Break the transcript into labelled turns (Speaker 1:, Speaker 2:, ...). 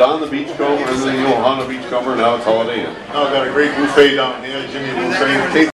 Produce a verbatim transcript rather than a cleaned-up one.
Speaker 1: Don the Beachcomber, and then you know Hannah Beachcomber. Now it's Holiday Inn.
Speaker 2: Now I've got a great buffet down here, Jimmy Buffet.